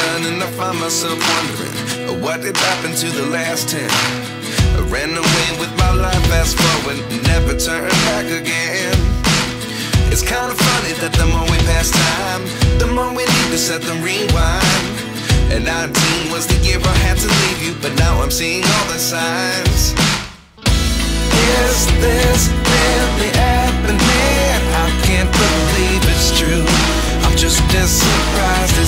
done, and I find myself wondering what did happen to the last 10. I ran away with my life, fast forward, never turn back again. It's kind of funny that the more we pass time, the more we need to set the rewind. And 19 was the year I had to leave you, but now I'm seeing all the signs. Is this really happening? I can't believe it's true. I'm just as surprised